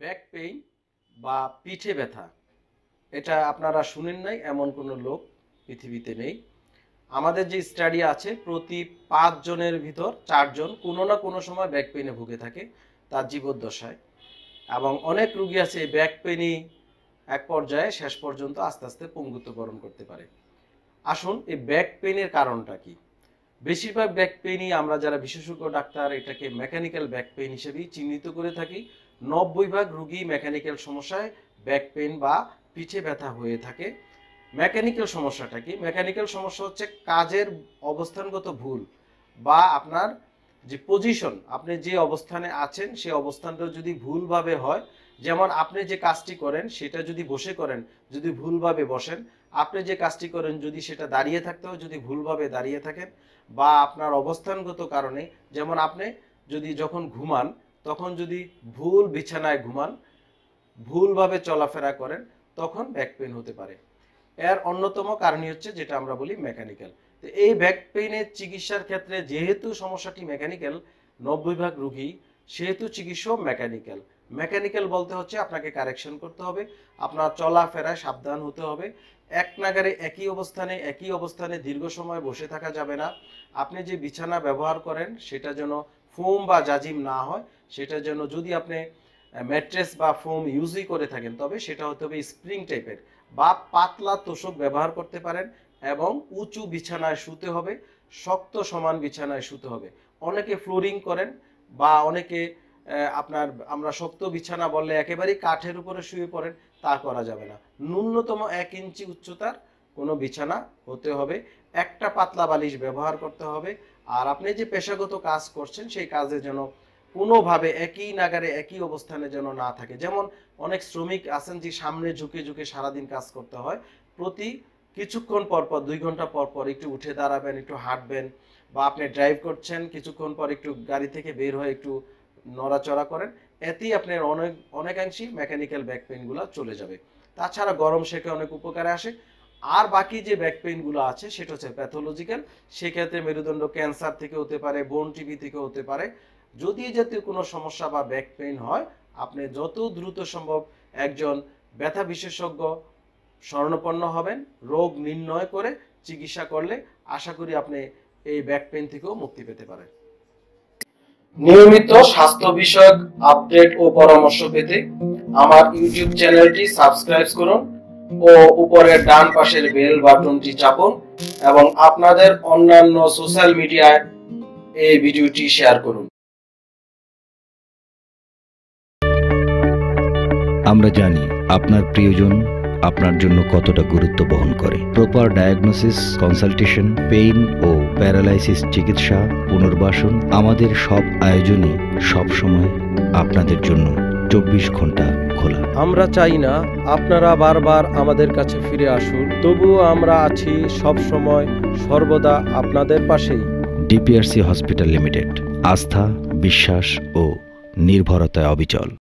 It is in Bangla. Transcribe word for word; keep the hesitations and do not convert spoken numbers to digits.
ব্যাক পেইন বা পিঠে ব্যথা এটা আপনারা শুনেন নাই এমন কোনো লোক পৃথিবীতে নেই। আমাদের যে স্টাডি আছে প্রতি পাঁচ জনের ভিতর চারজন কোনো না কোনো সময় ব্যাক পেইনে ভুগে থাকে তার জীবদ্দশায়, এবং অনেক রোগী আছে এই ব্যাক পেইনই এক পর্যায়ে শেষ পর্যন্ত আস্তে আস্তে পঙ্গুত্ব বরণ করতে পারে। আসুন এই ব্যাক পেইনের কারণটা কি। বেশিরভাগ ব্যাক পেইনই আমরা যারা বিশেষজ্ঞ ডাক্তার এটাকে মেকানিক্যাল ব্যাক পেইন হিসেবেই চিহ্নিত করে থাকি। নব্বই ভাগ রোগী মেকানিক্যাল সমস্যায় ব্যাক পেইন বা পিঠে ব্যথা হয়ে থাকে। মেকানিক্যাল সমস্যাটা কি? মেকানিক্যাল সমস্যা হচ্ছে কাজের অবস্থানগত ভুল বা আপনার যে পজিশন, আপনি যে অবস্থানে আছেন সেই অবস্থানটা যদি ভুলভাবে হয়, যেমন আপনি যে কাজটি করেন সেটা যদি বসে করেন যদি ভুলভাবে বসেন, আপনি যে কাজটি করেন যদি সেটা দাঁড়িয়ে থাকতে হয় যদি ভুলভাবে দাঁড়িয়ে থাকেন, বা আপনার অবস্থানগত কারণে, যেমন আপনি যদি যখন ঘুমান তখন যদি ভুল বিছানায় ঘুমান, ভুলভাবে চলাফেরা করেন, তখন ব্যাক পেইন হতে পারে। এর অন্যতম কারণই হচ্ছে যেটা আমরা বলি মেকানিক্যাল। তো এই ব্যাক পেইনের চিকিৎসার ক্ষেত্রে যেহেতু সমস্যাটি মেকানিক্যাল, নব্বই ভাগ রোগী সেহেতু চিকিৎসক মেকানিক্যাল। মেকানিক্যাল বলতে হচ্ছে আপনাকে কারেকশন করতে হবে, আপনার চলাফেরায় সাবধান হতে হবে, এক নাগারে একই অবস্থানে একই অবস্থানে দীর্ঘ সময় বসে থাকা যাবে না। আপনি যে বিছানা ব্যবহার করেন সেটা যেন ফোম বা জাজিম না হয়, সেটা যেন, যদি আপনি ম্যাট্রেস বা ফোম ইউজই করে থাকেন তবে সেটা হতে হবে স্প্রিং টাইপের বা পাতলা তোষক ব্যবহার করতে পারেন, এবং উঁচু বিছানায় শুতে হবে, শক্ত সমান বিছানায় শুতে হবে। অনেকে ফ্লোরিং করেন বা অনেকে আপনার, আমরা শক্ত বিছানা বললে একেবারেই কাঠের উপরে শুয়ে পড়েন, তা করা যাবে না। ন্যূনতম এক ইঞ্চি উচ্চতার কোনো বিছানা হতে হবে, একটা পাতলা বালিশ ব্যবহার করতে হবে। আর আপনি যে পেশাগত কাজ করছেন সেই কাজে যেন কোনোভাবে একই নাগারে একই অবস্থানে যেন না থাকে। যেমন অনেক শ্রমিক আছেন যে সামনে ঝুঁকে ঝুঁকে সারাদিন কাজ করতে হয়, প্রতি কিছুক্ষণ পর পর দুই ঘন্টা পর পর একটু উঠে দাঁড়াবেন, একটু হাঁটবেন, বা আপনি ড্রাইভ করছেন কিছুক্ষণ পর একটু গাড়ি থেকে বের হয়ে একটু নড়াচড়া করেন, এতেই আপনার অনেক অনেকাংশেই মেকানিক্যাল ব্যাক পেইনগুলো চলে যাবে। তাছাড়া গরম সেকে অনেক উপকারে আসে। আর বাকি যে ব্যাক পেইনগুলো আছে সেটা হচ্ছে প্যাথোলজিক্যাল, সেক্ষেত্রে মেরুদণ্ড ক্যান্সার থেকে হতে পারে, বোন টিবি থেকে হতে পারে। যদি এই জাতীয় কোনো সমস্যা বা ব্যাক পেইন হয়, আপনি যত দ্রুত সম্ভব একজন ব্যথা বিশেষজ্ঞ শরণাপন্ন হবেন। রোগ নির্ণয় করে চিকিৎসা করলে আশা করি আপনি এই ব্যাক পেইন থেকেও মুক্তি পেতে পারেন। নিয়মিত স্বাস্থ্য বিষয়ক আপডেট ও পরামর্শ পেতে আমার ইউটিউব চ্যানেলটি সাবস্ক্রাইব করুন ও উপরের ডান পাশের বেল বাটনটি চাপুন, এবং আপনাদের অন্যান্য সোশ্যাল মিডিয়ায় এই ভিডিওটি শেয়ার করুন। আমরা জানি আপনার প্রিয়জন আপনার জন্য কতটা গুরুত্ব বহন করে। প্রপার ডায়াগনোসিস, কনসালটেশন, পেইন ও প্যারালাইসিস চিকিৎসা, পুনর্বাসন, আমাদের সব আয়োজনই সব সময় আপনাদের জন্য চব্বিশ ঘন্টা খোলা। আমরা চাই না আপনারা বারবার আমাদের কাছে ফিরে আসুন, তবুও আমরা আছি সব সময় সর্বদা আপনাদের পাশেই। ডিপিআরসি হসপিটাল লিমিটেড, আস্থা, বিশ্বাস ও নির্ভরতায় অবিচল।